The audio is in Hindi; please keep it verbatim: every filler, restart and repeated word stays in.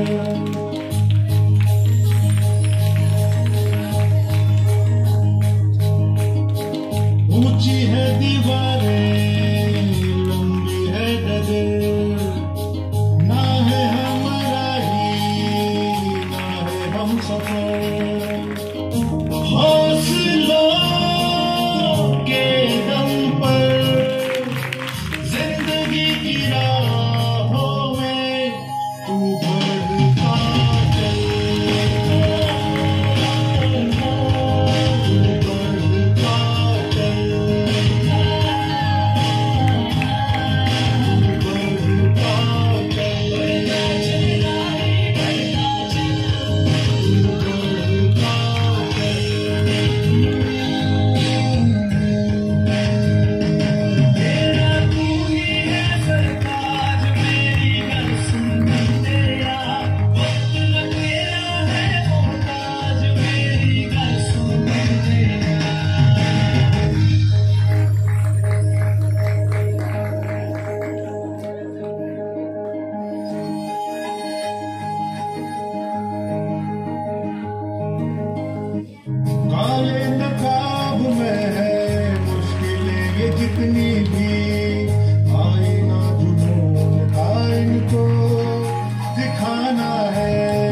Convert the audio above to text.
ऊंची है दीवारें, लंबी है डगर, ना है हमारा ही ना है हम सफर। हौसलों के दम पर जिंदगी की राहों में तू बढ़ता चल, तू बढ़ता चल, तू बढ़ता काले नकाब में है मुश्किलें ये जितनी भी, आईना जुनून का इनको दिखाना है।